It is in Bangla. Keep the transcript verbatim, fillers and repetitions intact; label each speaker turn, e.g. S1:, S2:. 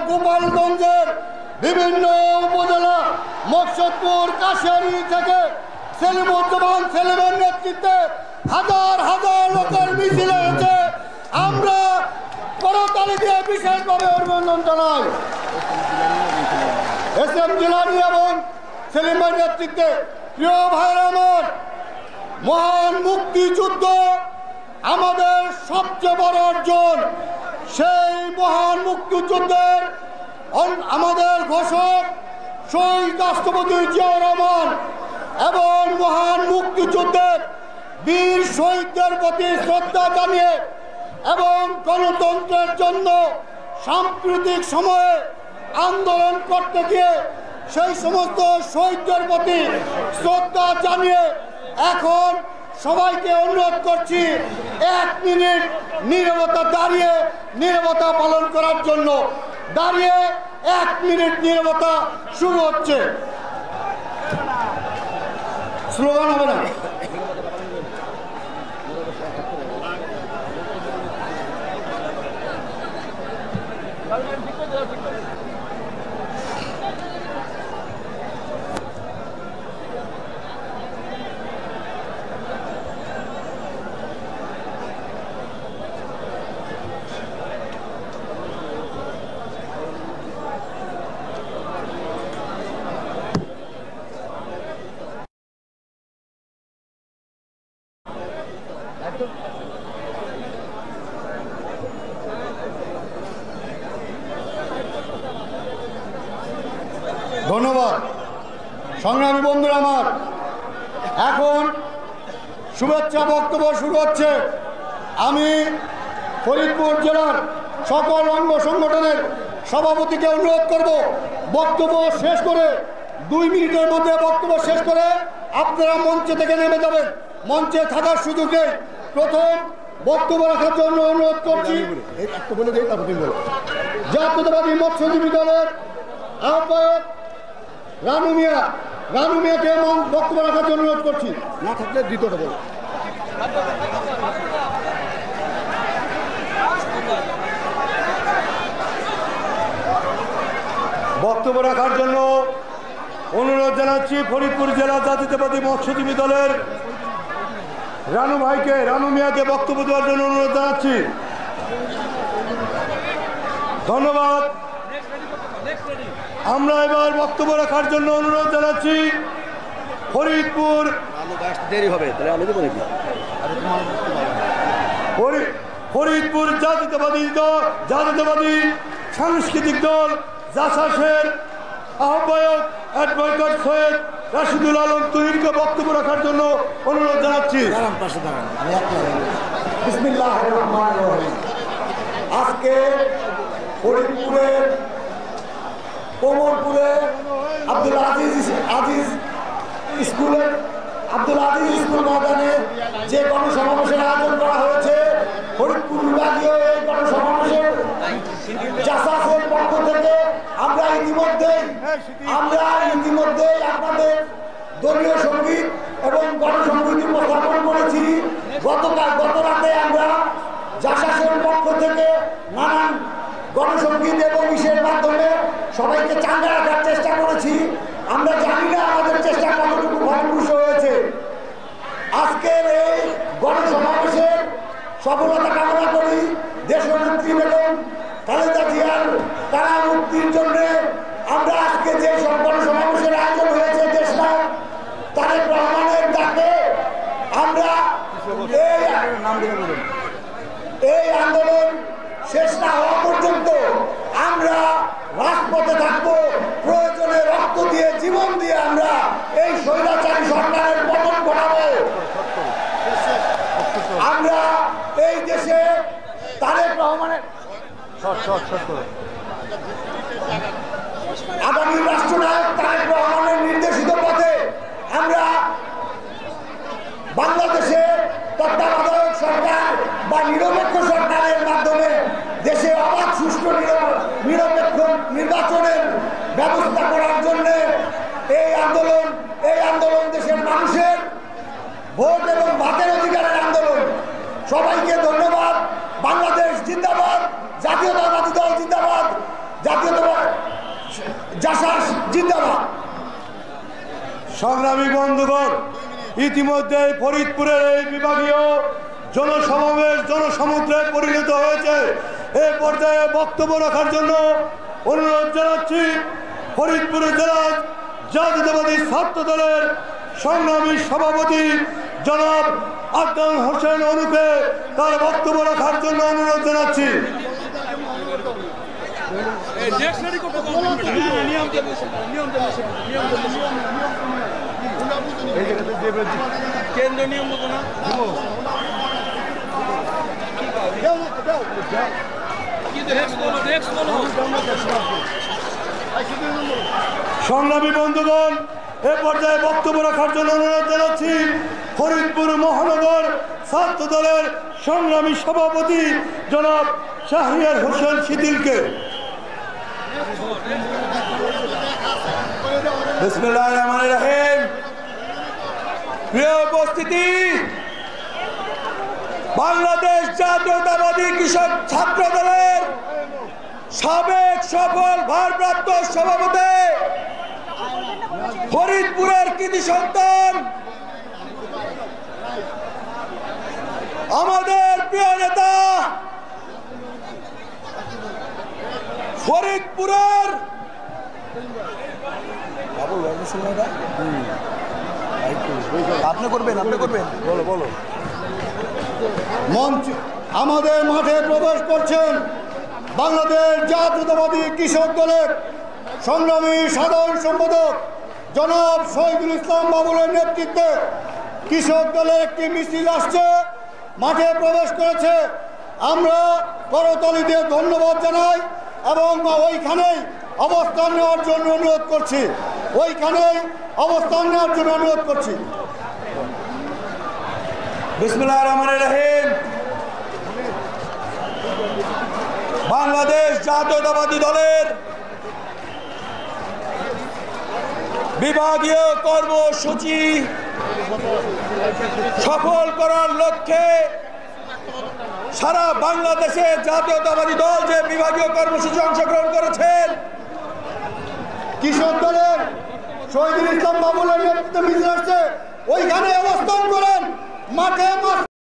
S1: গোপালগঞ্জের বিভিন্ন উপজেলা মকসুদপুর কাশিয়ারি থেকে সেলিমুজ্জামান সেলিমের নেতৃত্বে হাজার হাজার লোকের মিছিল হয়েছে। আমরা করতালি দিয়ে বিশেষভাবে অভিনন্দন জানাই। এস এম জিলানী এবং সেলিমের নেতৃত্বে প্রিয় ভাইয়ের আমার, মহান মুক্তিযুদ্ধ আমাদের সবচেয়ে বড় অর্জন। সেই মহান মুক্তিযুদ্ধের আমাদের ঘোষক শহীদ রাষ্ট্রপতি জিয়াউর রহমান এবং মহান মুক্তিযুদ্ধের বীর শহীদদের প্রতি শ্রদ্ধা জানিয়ে এবং গণতন্ত্রের জন্য সাম্প্রতিক সময়ে আন্দোলন করতে গিয়ে সেই সমস্ত শহীদদের প্রতি শ্রদ্ধা জানিয়ে এখন সবাইকে অনুরোধ করছি এক মিনিট নীরবতা দাঁড়িয়ে নীরবতা পালন করার জন্য। দাঁড়িয়ে এক মিনিট নীরবতা শুরু হচ্ছে। স্লোগান হবে না। ধন্যবাদ সংগ্রামী বন্ধুরা আমার। এখন শুভেচ্ছা বক্তব্য শুরু হচ্ছে। আমি ফরিদপুর জেলার সকল অঙ্গ সংগঠনের সভাপতিকে অনুরোধ করব বক্তব্য শেষ করে দুই মিনিটের মধ্যে বক্তব্য শেষ করে আপনারা মঞ্চে থেকে নেমে যাবেন। মঞ্চে থাকার সুযোগ নেই। প্রথম বক্তব্য রাখার জন্য অনুরোধ করছি জাতীয়তাবাদী মৎস্যজীবী দলের আহ্বায়ক রানু মিয়া। রানু মিয়াকে বক্তব্য রাখার জন্য অনুরোধ করছি। না থাকলে দ্বিতীয়টা বলো। বক্তব্য রাখার জন্য অনুরোধ জানাচ্ছি ফরিদপুর জেলা জাতীয়তাবাদী মৎস্যজীবী দলের রানু ভাইকে, রানু মিয়াকে বক্তব্য দেওয়ার জন্য অনুরোধ জানাচ্ছি। ধন্যবাদ। আমরা এবার বক্তব্য রাখার জন্য অনুরোধ জানাচ্ছি ফরিদপুর দেরি হবে ফরিদপুর জাতীয়তাবাদী দল জাতীয়তাবাদী সাংস্কৃতিক দল জাসাসের আহ্বায়ক অ্যাডভোকেট সৈয়দ রাশিদুল আলম তুহিনকে বক্তব্য রাখার জন্য অনুরোধ জানাচ্ছি। বিসমিল্লাহির রহমানির রহিম। আজকে ফরিদপুরের কোমরপুরে আব্দুল আজিজ আজিজ স্কুলের আব্দুল আজিজ স্কুল ময়দানে যে গণসমাবেশের আয়োজন করা হয়েছে, ফরিদপুর বিভাগীয় এই গণসমাবেশের জাসাসের পক্ষ থেকে আমরা ইতিমধ্যেই আমরা ইতিমধ্যেই আপনাদের দলীয় সঙ্গীত এবং গণসংগীত উপস্থাপন করেছি। গতকাল গত রাতে আমরা জাসাসের পক্ষ থেকে নানান গণসংগীত এবং ইসের মাধ্যমে সবাইকে চাঙ্গা রাখার চেষ্টা করেছি। আমরা জানি না আমাদের চেষ্টা কতটুকু ফলপ্রসূ হয়েছে। আজকের এই গণসমাবেশের সফলতা কামনা করি। দেশনেত্রী বেগম খালেদা জিয়ার কারা মুক্তির জন্য আমরা আজকে যে সব গণসমাবেশের আয়োজন হয়েছে দেশনায়ক তারেক রহমানের ডাকে আমরা এই আন্দোলন শেষ না হওয়া পর্যন্ত আমরা রাজপথে থাকবো। প্রয়োজনে রক্ত দিয়ে জীবন দিয়ে আমরা এই স্বৈরাচারী সরকারের পতন ঘটাবো। আমরা এই দেশে তারেক রহমানের আগামী রাষ্ট্রনায়ক তারেক রহমানের নির্দেশিত পথে আমরা বাংলাদেশে তত্ত্বাবধায়ক সরকার বা নিরপেক্ষ সরকারের মাধ্যমে দেশে অবাধ সুষ্ঠু নিরপেক্ষ নির্বাচনের ব্যবস্থা করার জন্য এই আন্দোলন এই আন্দোলন দেশের মানুষের ভোট এবং ভাতের অধিকারের আন্দোলন। সবাইকে ধন্যবাদ। বাংলাদেশ জিন্দাবাদ। জাতীয়তাবাদী দল জিন্দাবাদ। জাতীয় জাসাস জিন্দাবাদ।
S2: সংগ্রামী বন্ধুগণ, ইতিমধ্যে ফরিদপুরের এই বিভাগীয় জনসমাবেশ জনসমুদ্রে পরিণত হয়েছে। এ পর্যায়ে বক্তব্য রাখার জন্য অনুরোধ জানাচ্ছি ফরিদপুর জেলা জাতীয়তাবাদী ছাত্র দলের সংগ্রামী সভাপতি জনাব আদনান হোসেন অনুকে তার বক্তব্য রাখার জন্য অনুরোধ জানাচ্ছি। সংগ্রামী বন্ধুগণ, এ পর্যায়ে বক্তব্য রাখার জন্য অনুরোধ জানাচ্ছি ফরিদপুর মহানগর ছাত্র দলের সংগ্রামী সভাপতি জনাব শাহরিয়ার হোসেন শিথিলকে। বিসমিল্লাহির রহমানির রহিম। প্রিয় উপস্থিতি, বাংলাদেশ জাতীয়তাবাদী কৃষক ছাত্র দলের সাবেক সফল ভারপ্রাপ্ত সভাপতি, ফরিদপুরের কৃতি সন্তান, আমাদের প্রিয় নেতা, ফরিদপুরের আপনি করবেন আপনি করবেন বলো বলো
S1: মঞ্চ আমাদের মাঠে প্রবেশ করছেন বাংলাদেশ জাতীয়তাবাদী কৃষক দলের সংগ্রামী সাধারণ সম্পাদক জনাব শহীদুল ইসলাম বাবুলের নেতৃত্বে কৃষক দলের একটি মিছিল আসছে, মাঠে প্রবেশ করেছে। আমরা করতালি দিয়ে ধন্যবাদ জানাই এবং ওইখানেই অবস্থান নেওয়ার জন্য অনুরোধ করছি ওইখানেই অবস্থান নেওয়ার জন্য অনুরোধ করছি।
S2: বিসমিল্লাহির রহমানির রহিম। বাংলাদেশ জাতীয়তাবাদী দলের বিভাগীয় কর্মসূচি সফল করার লক্ষ্যে সারা বাংলাদেশে জাতীয়তাবাদী দল যে বিভাগীয় কর্মসূচি অংশগ্রহণ করেছেন,
S1: কৃষক দলের শহীদুল ইসলাম বাবুলের নেতৃত্বে মিছিল আসছে, ওইখানে অবস্থান করেন মাঠে।